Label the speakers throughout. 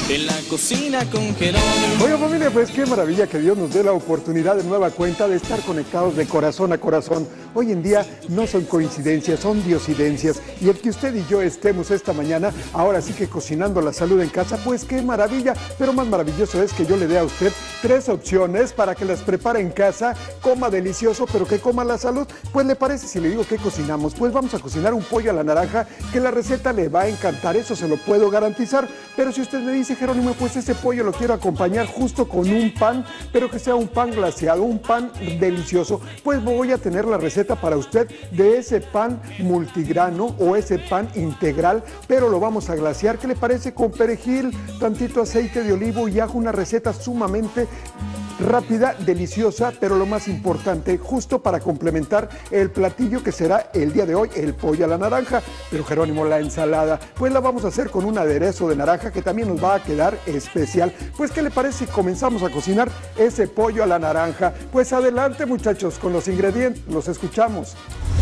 Speaker 1: en la cocina con Jerónimo.
Speaker 2: Oiga, familia, pues qué maravilla que Dios nos dé la oportunidad de nueva cuenta de estar conectados de corazón a corazón. Hoy en día no son coincidencias, son diosidencias. Y el que usted y yo estemos esta mañana, ahora sí que cocinando la salud en casa, pues qué maravilla. Pero más maravilloso es que yo le dé a usted 3 opciones para que las prepare en casa, coma delicioso, pero que coma la salud. Pues le parece si le digo qué cocinamos. Pues vamos a cocinar un pollo a la naranja, que la receta le va a encantar, eso se lo puedo garantizar. Pero si usted me dice, Jerónimo, pues ese pollo lo quiero acompañar justo con un pan, pero que sea un pan glaseado, un pan delicioso, pues voy a tener la receta para usted de ese pan multigrano o ese pan integral, pero lo vamos a glasear. ¿Qué le parece? Con perejil, tantito aceite de olivo y ajo, una receta sumamente rápida, deliciosa, pero lo más importante, justo para complementar el platillo que será el día de hoy, el pollo a la naranja. Pero Jerónimo, la ensalada, pues la vamos a hacer con un aderezo de naranja que también nos va a quedar especial. Pues ¿qué le parece si comenzamos a cocinar ese pollo a la naranja? Pues adelante, muchachos, con los ingredientes, los escuchamos.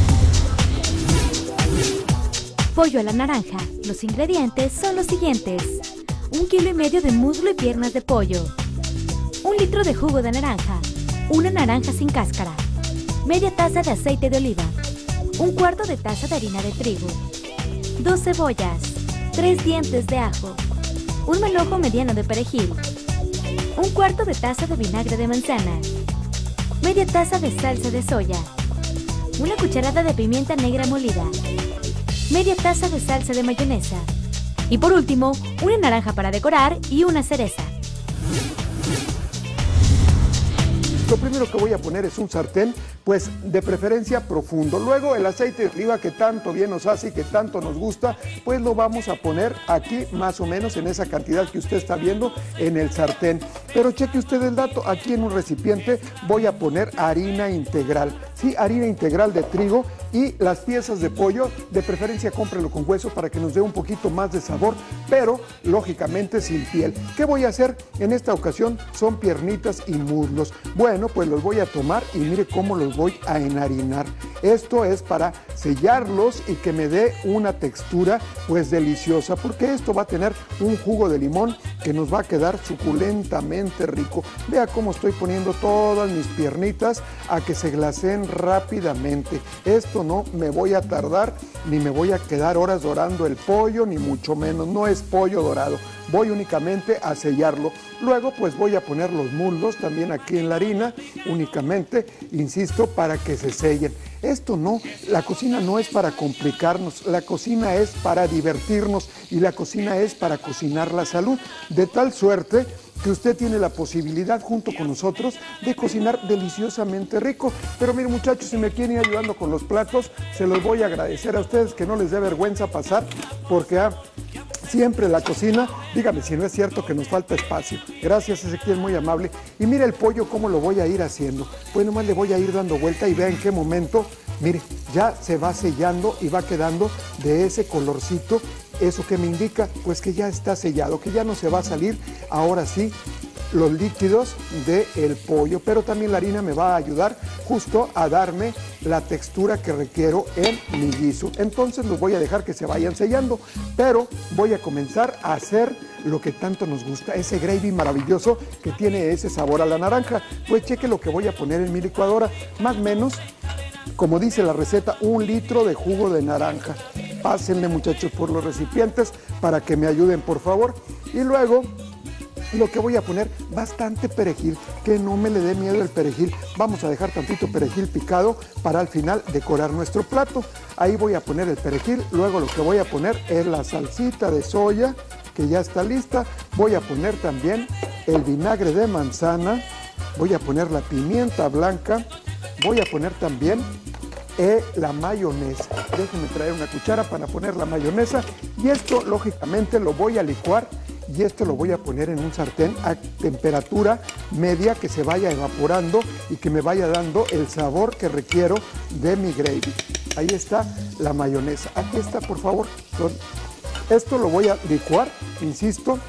Speaker 3: Pollo a la naranja. Los ingredientes son los siguientes: 1,5 kilos de muslo y piernas de pollo, 1 litro de jugo de naranja, una naranja sin cáscara, media taza de aceite de oliva, 1/4 de taza de harina de trigo, 2 cebollas, 3 dientes de ajo, un manojo mediano de perejil, 1/4 de taza de vinagre de manzana, media taza de salsa de soya, una cucharada de pimienta negra molida, media taza de salsa de mayonesa y por último, una naranja para decorar y una cereza.
Speaker 2: Lo primero que voy a poner es un sartén, pues de preferencia profundo. Luego el aceite de oliva que tanto bien nos hace y que tanto nos gusta, pues lo vamos a poner aquí más o menos en esa cantidad que usted está viendo en el sartén. Pero cheque usted el dato, aquí en un recipiente voy a poner harina integral. Sí, harina integral de trigo, y las piezas de pollo, de preferencia cómprelo con hueso para que nos dé un poquito más de sabor, pero lógicamente sin piel. ¿Qué voy a hacer? En esta ocasión son piernitas y muslos. Bueno, pues los voy a tomar y mire cómo los voy a enharinar. Esto es para sellarlos y que me dé una textura pues deliciosa, porque esto va a tener un jugo de limón que nos va a quedar suculentamente rico. Vea cómo estoy poniendo todas mis piernitas a que se glaseen rápidamente. Esto no me voy a tardar, ni me voy a quedar horas dorando el pollo, ni mucho menos, no es pollo dorado. Voy únicamente a sellarlo. Luego pues voy a poner los muslos también aquí en la harina, únicamente, insisto, para que se sellen. Esto no, la cocina no es para complicarnos, la cocina es para divertirnos y la cocina es para cocinar la salud, de tal suerte que usted tiene la posibilidad junto con nosotros de cocinar deliciosamente rico. Pero miren, muchachos, si me quieren ir ayudando con los platos, se los voy a agradecer a ustedes, que no les dé vergüenza pasar, porque siempre la cocina, dígame si no es cierto que nos falta espacio. Gracias, Ezequiel, muy amable. Y mire el pollo cómo lo voy a ir haciendo. Pues nomás le voy a ir dando vuelta y vea en qué momento, mire, ya se va sellando y va quedando de ese colorcito. ¿Eso qué me indica? Pues que ya está sellado, que ya no se va a salir, ahora sí, los líquidos del pollo, pero también la harina me va a ayudar justo a darme la textura que requiero en mi guiso. Entonces los voy a dejar que se vayan sellando, pero voy a comenzar a hacer lo que tanto nos gusta, ese gravy maravilloso que tiene ese sabor a la naranja. Pues cheque lo que voy a poner en mi licuadora, más o menos, como dice la receta, 1 litro de jugo de naranja. Pásenle, muchachos, por los recipientes para que me ayuden, por favor. Y luego lo que voy a poner, bastante perejil, que no me le dé miedo el perejil. Vamos a dejar tantito perejil picado para al final decorar nuestro plato. Ahí voy a poner el perejil. Luego lo que voy a poner es la salsita de soya, que ya está lista. Voy a poner también el vinagre de manzana. Voy a poner la pimienta blanca. Voy a poner también la mayonesa. Déjenme traer una cuchara para poner la mayonesa. Y esto, lógicamente, lo voy a licuar. Y esto lo voy a poner en un sartén a temperatura media, que se vaya evaporando y que me vaya dando el sabor que requiero de mi gravy. Ahí está la mayonesa. Aquí está, por favor. Esto lo voy a licuar, insisto,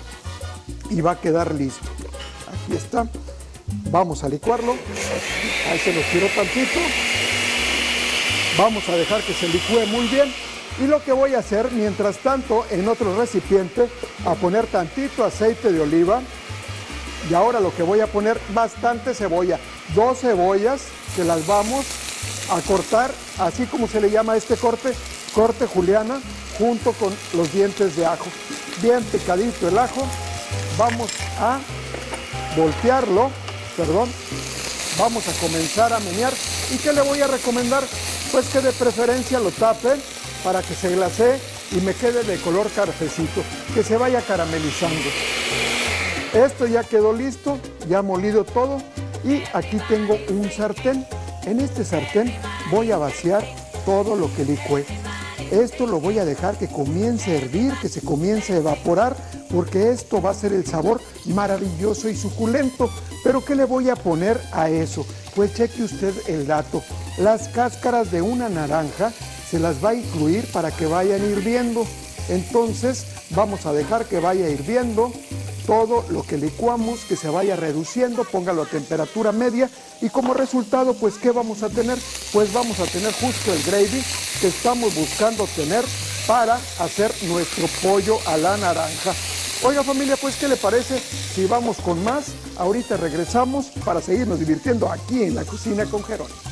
Speaker 2: y va a quedar listo. Aquí está. Vamos a licuarlo. Ahí se lo quiero tantito. Vamos a dejar que se licúe muy bien. Y lo que voy a hacer, mientras tanto, en otro recipiente, a poner tantito aceite de oliva. Y ahora lo que voy a poner, bastante cebolla. 2 cebollas que las vamos a cortar, así como se le llama a este corte, corte juliana, junto con los dientes de ajo. Bien picadito el ajo. Vamos a voltearlo, vamos a comenzar a menear. ¿Y qué le voy a recomendar? Pues que de preferencia lo tape para que se glasee y me quede de color cafecito, que se vaya caramelizando. Esto ya quedó listo, ya molido todo, y aquí tengo un sartén. En este sartén voy a vaciar todo lo que licué. Esto lo voy a dejar que comience a hervir, que se comience a evaporar, porque esto va a ser el sabor maravilloso y suculento. ¿Pero qué le voy a poner a eso? Pues cheque usted el dato. Las cáscaras de una naranja se las va a incluir para que vayan hirviendo. Entonces vamos a dejar que vaya hirviendo todo lo que licuamos, que se vaya reduciendo, póngalo a temperatura media, y como resultado, pues ¿qué vamos a tener? Pues vamos a tener justo el gravy que estamos buscando tener para hacer nuestro pollo a la naranja. Oiga familia, pues ¿qué le parece si vamos con más? Ahorita regresamos para seguirnos divirtiendo aquí en La Cocina con Jerónimo.